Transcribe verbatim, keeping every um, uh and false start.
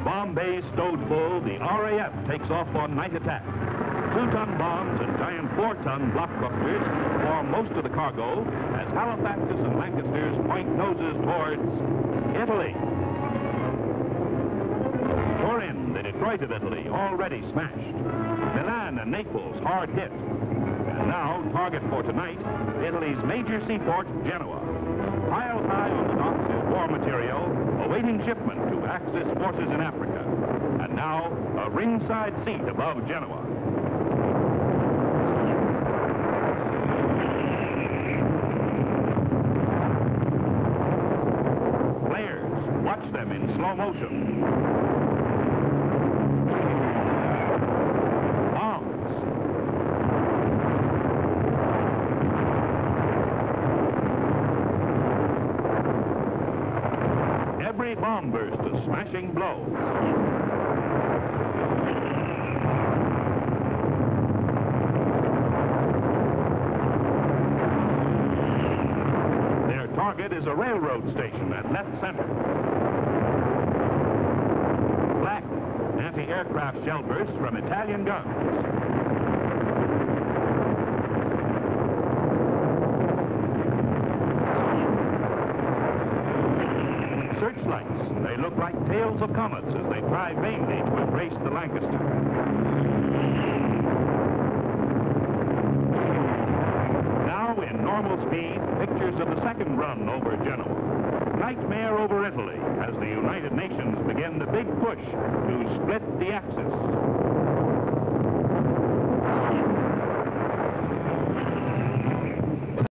Bombay stowed full, the R A F takes off on night attack. Two-ton bombs and giant four-ton blockbusters form most of the cargo as Halifaxes and Lancasters point noses towards Italy. Turin, the Detroit of Italy, already smashed. Milan and Naples hard hit. And now, target for tonight, Italy's major seaport, Genoa. Piled high on the docks is war material, awaiting shipment to Axis forces in Africa. And now, a ringside seat above Genoa. Players, watch them in slow motion. Every bomb burst a smashing blow. Their target is a railroad station at left center. Black anti-aircraft shell bursts from Italian guns. Searchlights. They look like tails of comets as they try vainly to embrace the Lancaster. Now, in normal speed, pictures of the second run over Genoa. Nightmare over Italy as the United Nations begin the big push to split the Axis.